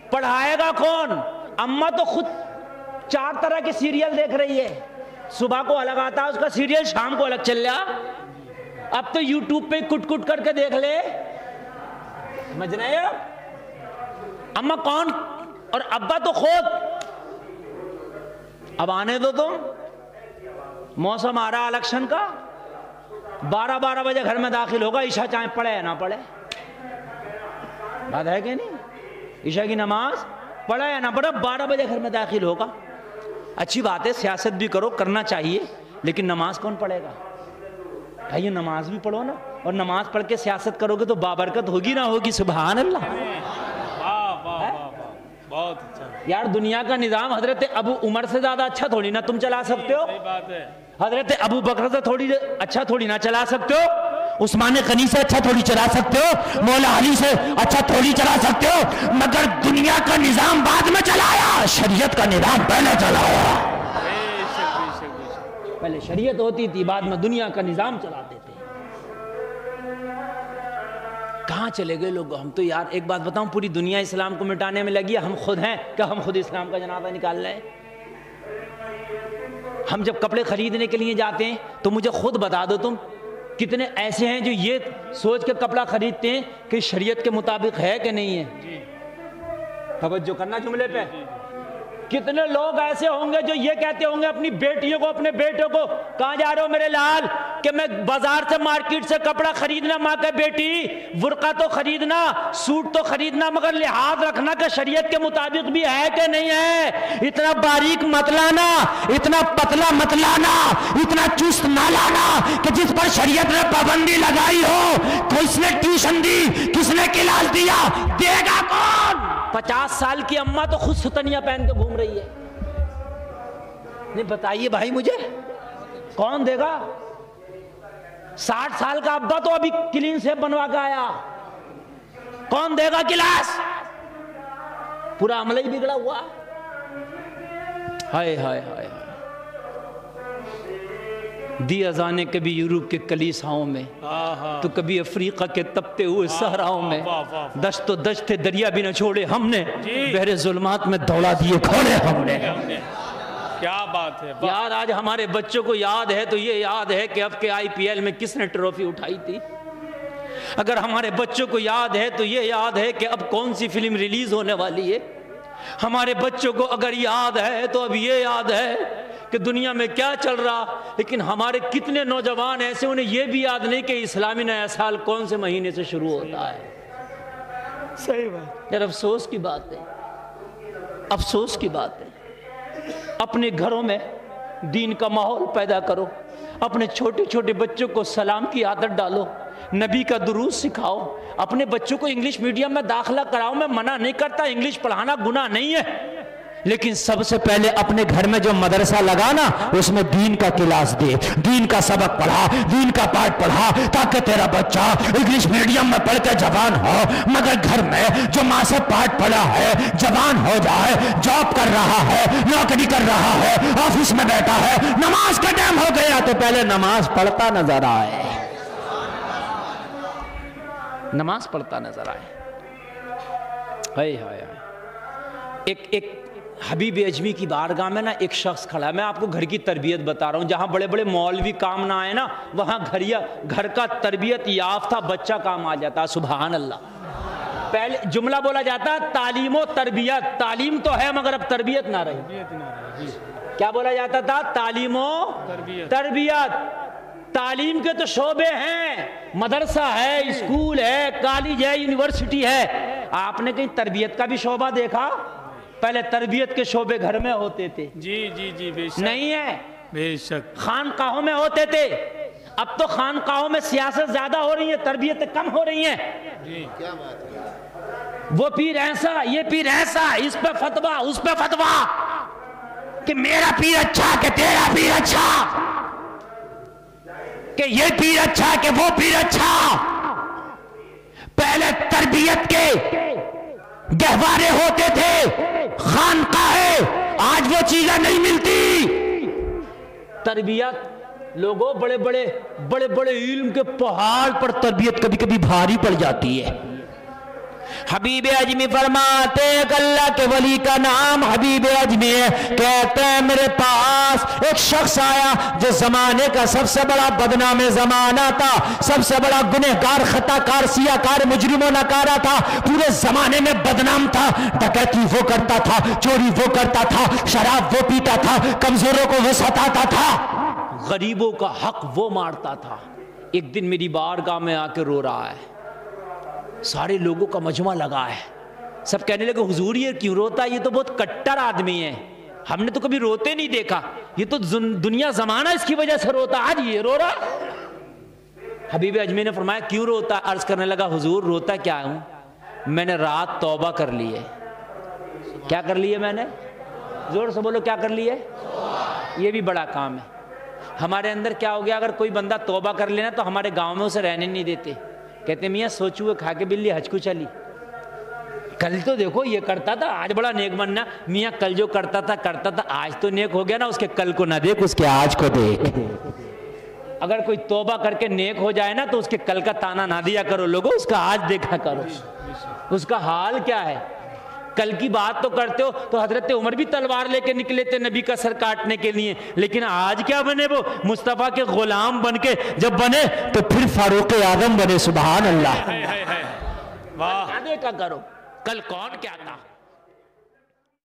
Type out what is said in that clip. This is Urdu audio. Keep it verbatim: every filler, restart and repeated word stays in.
پڑھائے گا کون؟ اماں تو خود چار طرح کے سیریل دیکھ رہی ہے، صبح کو الگ آتا ہے اس کا سیریل، شام کو الگ چل رہا، اب تو یوٹیوب پہ کٹ کٹ کر کے دیکھ لے، سمجھ رہے ہو؟ اماں کون اور ابا تو خود۔ اب آنے دو تم، موسم آ رہا الیکشن کا، بارہ بارہ بجے گھر میں داخل ہوگا، عشاء چاہے پڑھے یا نہ پڑھے، بات ہے کہ نہیں؟ عشاء کی نماز پڑھے یا نہ پڑھے بارہ بجے گھر میں داخل ہوگا۔ اچھی بات ہے، سیاست بھی کرو، کرنا چاہیے، لیکن نماز کون پڑھے گا؟ بھائی نماز بھی پڑھو نا، اور نماز پڑھ کے سیاست کرو گے تو بابرکت ہوگی نہ ہوگی؟ سبحان اللہ۔ بہت اچھا یار دنیا کا نظام حضرت ابو عمر سے زیادہ اچھا تھوڑی نہ تم چلا سکتے ہو، صحیح بات ہے، حضرت ابو بکر سے تھوڑی اچھا تھوڑی نہ چلا سکتے ہو، عثمان غنی سے اچھا تھوڑی چلا سکتے ہو، مولا علی سے اچھا تھوڑی چلا سکتے ہو، مگر دنیا کا نظام بعد میں چلایا، شریعت کا نظام پہلے چلایا۔ پہلے شریعت ہوتی تھی، بعد میں دنیا کا نظام چلاتے تھے۔ کہاں چلے گئے لوگ؟ ہم تو یار ایک بات بتاؤں، پوری دنیا اسلام کو مٹانے میں لگی ہے، ہم خود ہیں کہ ہم خود اسلام کا جنازہ نکال رہے ہیں؟ ہم جب کپڑے خریدنے کے لیے جاتے ہیں تو مجھے خود بتا دو تم کتنے ایسے ہیں جو یہ سوچ کے کپڑا خریدتے ہیں کہ شریعت کے مطابق ہے کہ نہیں ہے؟ توجہ کرنا جملے پہ۔ کتنے لوگ ایسے ہوں گے جو یہ کہتے ہوں گے اپنی بیٹیوں کو، اپنے بیٹوں کو، کہاں جا رہے ہو میرے لال؟ کہ میں بازار سے مارکیٹ سے کپڑا خریدنا، ماں کہ بیٹی برقع تو خریدنا، سوٹ تو خریدنا، مگر لحاظ رکھنا کہ شریعت کے مطابق بھی ہے کہ نہیں ہے۔ اتنا باریک مت لانا، اتنا پتلا مت لانا، اتنا چست نہ لانا کہ جس پر شریعت نے پابندی لگائی ہو، کس نے ٹیوشن دی، کس نے کلاس دیا، دے گا کون؟ پچاس سال کی اماں تو خود ستنیا پہن کے گھوم رہی ہے، نہیں بتائیے بھائی مجھے کون دے گا؟ ساٹھ سال کا ابا تو ابھی کلین سے بنوا کے آیا، کون دے گا کلاس؟ پورا عملہ ہی بگڑا ہوا۔ ہائے ہائے ہائے دی اذانیں کبھی یورپ کے کلیساؤں میں تو کبھی افریقہ کے تپتے ہوئے صحراؤں میں، دشت و دشت دریا بھی نہ چھوڑے ہم نے، بحر ظلمات میں دوڑا دیے کھوڑے ہم نے۔ کیا بات ہے یار آج ہمارے بچوں کو یاد ہے تو یہ یاد ہے کہ اب کے آئی پی ایل میں کس نے ٹرافی اٹھائی تھی، اگر ہمارے بچوں کو یاد ہے تو یہ یاد ہے کہ اب کون سی فلم ریلیز ہونے والی ہے، ہمارے بچوں کو اگر یاد ہے تو اب یہ یاد ہے کہ دنیا میں کیا چل رہا، لیکن ہمارے کتنے نوجوان ایسے انہیں یہ بھی یاد نہیں کہ اسلامی نیا سال کون سے مہینے سے شروع ہوتا ہے۔ صحیح بات یار افسوس کی بات ہے، افسوس کی بات ہے۔ اپنے گھروں میں دین کا ماحول پیدا کرو، اپنے چھوٹے چھوٹے بچوں کو سلام کی عادت ڈالو، نبی کا درود سکھاؤ، اپنے بچوں کو انگلش میڈیم میں داخلہ کراؤ، میں منع نہیں کرتا، انگلش پڑھانا گناہ نہیں ہے، لیکن سب سے پہلے اپنے گھر میں جو مدرسہ لگانا اس میں دین کا کلاس دے، دین کا سبق پڑھا، دین کا پاٹ پڑھا، تاکہ تیرا بچہ انگلش میڈیم میں پڑھ کے جوان ہو، مگر گھر میں جو ماں سے پاٹ پڑھا ہے جوان ہو جائے، جاب کر رہا ہے، نوکری کر رہا ہے، آفس میں بیٹھا ہے، نماز کا ٹائم ہو گیا تو پہلے نماز پڑھتا نظر آئے، نماز پڑھتا نظر آئے۔ ہائے ہائے ہائے، ایک ایک حبیب اجمی کی بارگاہ میں نا ایک شخص کھڑا ہے، میں آپ کو گھر کی تربیت بتا رہا ہوں، جہاں بڑے بڑے مولوی کام نہ آئے نا وہاں گھریا گھر کا تربیت یافتہ بچہ کام آ جاتا۔ سبحان اللہ۔ پہلے جملہ بولا جاتا ہے تعلیم و تربیت، تعلیم تو ہے مگر اب تربیت نہ رہی۔ کیا بولا جاتا تھا؟ تعلیم و تربیت۔ تعلیم کے تو شعبے ہیں، مدرسہ ہے، اسکول ہے، کالج ہے، یونیورسٹی ہے، آپ نے کہیں تربیت کا بھی شعبہ دیکھا؟ پہلے تربیت کے شعبے گھر میں ہوتے تھے، جی جی جی بے شک، نہیں ہے، بے شک خانقاہوں میں ہوتے تھے، اب تو خانقاہوں میں سیاست زیادہ ہو رہی ہے، تربیتیں کم ہو رہی ہیں۔ جی کیا بات ہے، وہ پیر ایسا، یہ پیر ایسا، اس پہ فتویٰ، اس پہ فتویٰ، کہ میرا پیر اچھا کہ تیرا پیر اچھا، کہ یہ پیر اچھا کہ وہ پیر اچھا۔ پہلے تربیت کے گہوارے ہوتے تھے، خانقاہیں، آج وہ چیزیں نہیں ملتی۔ تربیت لوگوں بڑے بڑے بڑے بڑے علم کے پہاڑ پر تربیت کبھی کبھی بھاری پڑ جاتی ہے، حبیب اجمی فرماتے ہیں کہ اللہ کے ولی کا نام حبیب اجمی ہے. کہتے ہیں میرے پاس ایک شخص آیا جو زمانے کا سب سے بڑا بدنام زمانہ تھا, سب سے بڑا گنہگار, خطا کار, سیاہ کار, مجرم و نکارہ تھا, پورے زمانے میں بدنام تھا. ڈکیتی وہ کرتا تھا, چوری وہ کرتا تھا, شراب وہ پیتا تھا, کمزوروں کو وہ ستاتا تھا, غریبوں کا حق وہ مارتا تھا. ایک دن میری بارگاہ میں آ کے رو رہا ہے, سارے لوگوں کا مجمع لگا ہے, سب کہنے لگے حضور یہ کیوں روتا ہے, یہ تو بہت کٹر آدمی ہے, ہم نے تو کبھی روتے نہیں دیکھا, یہ تو دنیا زمانہ اس کی وجہ سے روتا, آج یہ رو رہا. حبیب اجمی نے فرمایا کیوں روتا؟ عرض کرنے لگا حضور روتا کیا ہوں, میں نے رات توبہ کر لی ہے. کیا کر لی ہے میں نے؟ زور سے بولو, کیا کر لی ہے؟ یہ بھی بڑا کام ہے. ہمارے اندر کیا ہو گیا, اگر کوئی بندہ توبہ کر لینا تو ہمارے گاؤں میں اسے رہنے نہیں دیتے, کہتے میاں سوچو کھا کے بلی حج کو چلی, کل تو دیکھو یہ کرتا تھا آج بڑا نیک بننا. میاں کل جو کرتا تھا کرتا تھا آج تو نیک ہو گیا نا, اس کے کل کو نہ دیکھ, اس کے آج کو دیکھ. اگر کوئی توبہ کر کے نیک ہو جائے نا تو اس کے کل کا تانا نہ دیا کرو لوگوں, اس کا آج دیکھا کرو, اس کا حال کیا ہے. کل کی بات تو کرتے ہو تو حضرت عمر بھی تلوار لے کے نکلے تھے نبی کا سر کاٹنے کے لیے, لیکن آج کیا بنے, وہ مصطفیٰ کے غلام بن کے جب بنے تو پھر فاروق اعظم بنے. سبحان اللہ. واہ. دیکھا کرو کل کون کیا تھا.